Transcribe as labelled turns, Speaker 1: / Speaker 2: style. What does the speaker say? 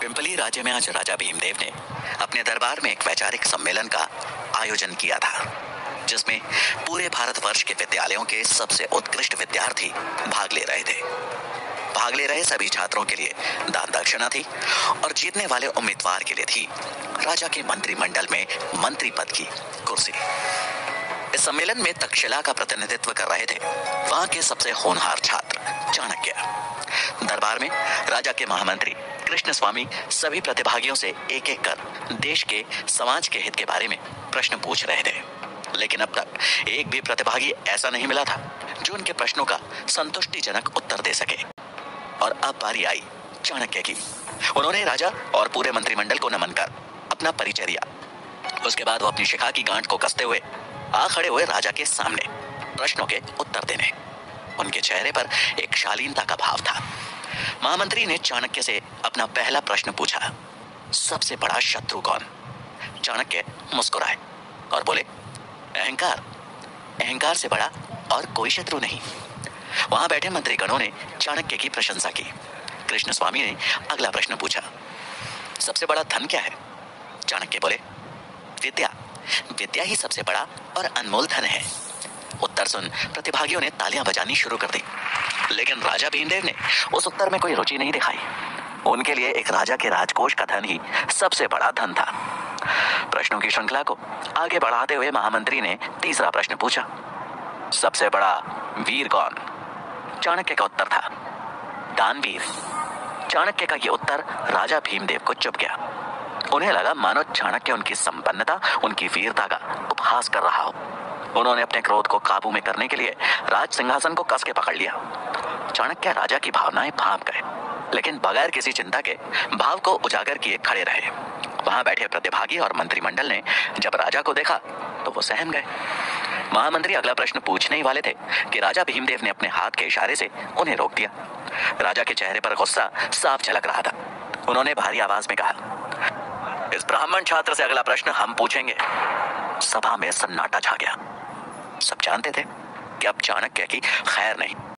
Speaker 1: Pimply राज्य में आज राजा भीमदेव ने अपने दरबार में एक वैचारिक सम्मेलन का आयोजन किया था, जिसमें पूरे भारतवर्ष के विद्यालयों के सबसे उत्कृष्ट विद्यार्थी भाग ले रहे थे। भाग ले रहे सभी छात्रों के लिए दान दक्षिणा थी और जीतने वाले उम्मीदवार के लिए थी राजा के मंत्रिमंडल में मंत्री पद की कुर्सी। इस सम्मेलन में तक्षशिला का प्रतिनिधित्व कर रहे थे वहां के सबसे होनहार छात्र चाणक्य। दरबार में राजा के महामंत्री कृष्ण स्वामी सभी प्रतिभागियों से एक एक कर देश के समाज के हित के बारे में प्रश्न पूछ रहे थे, लेकिन अब तक एक भी प्रतिभागी ऐसा नहीं मिला था जो उनके प्रश्नों का संतुष्टिजनक उत्तर दे सके। और अब बारी आई चाणक्य की। उन्होंने राजा और पूरे मंत्रिमंडल को नमन कर अपना परिचय दिया। उसके बाद वो अपनी शिखा की गांठ को कसते हुए आ खड़े हुए राजा के सामने प्रश्नों के उत्तर देने। उनके चेहरे पर एक शालीनता का भाव था। महामंत्री ने चाणक्य से अपना पहला प्रश्न पूछा, सबसे बड़ा शत्रु कौन? चाणक्य मुस्कुराए और बोले, अहंकार। अहंकार से बड़ा और कोई शत्रु नहीं। वहां बैठे मंत्रीगणों ने चाणक्य की प्रशंसा की। कृष्ण स्वामी ने अगला प्रश्न पूछा, सबसे बड़ा धन क्या है? चाणक्य बोले, विद्या। विद्या ही सबसे बड़ा और अनमोल धन है। उत्तर सुन प्रतिभागियों ने तालियां बजानी शुरू कर दी, लेकिन राजा भीमदेव ने उस उत्तर में कोई रुचि नहीं दिखाई। उनके लिए एक राजा के राजकोष का धन ही सबसे बड़ा धन था। प्रश्नों की श्रृंखला को आगे बढ़ाते हुए महामंत्री ने तीसरा प्रश्न पूछा, सबसे बड़ा वीर कौन? चाणक्य का उत्तर था, दानवीर। चाणक्य का यह उत्तर राजा भीमदेव को चुभ गया। उन्हें लगा मानो चाणक्य उनकी संपन्नता, उनकी वीरता का उपहास कर रहा हो। उन्होंने अपने क्रोध को काबू में करने के लिए राज सिंहासन को कस के पकड़ लिया। चाणक्य राजा की भावनाएं भांप गए, लेकिन बगैर किसी चिंता के भाव को उजागर किए खड़े रहे। वहां बैठे प्रतिभागी और मंत्रिमंडल ने जब राजा को देखा तो वो सहम गए। महामंत्री अगला प्रश्न पूछने ही वाले थे कि राजा भीमदेव ने अपने हाथ के इशारे से उन्हें रोक दिया। राजा के चेहरे पर गुस्सा साफ झलक रहा था। उन्होंने भारी आवाज में कहा, इस ब्राह्मण छात्र से अगला प्रश्न हम पूछेंगे। सभा में सन्नाटा छा गया। सब जानते थे कि अब चाणक्य की खैर नहीं।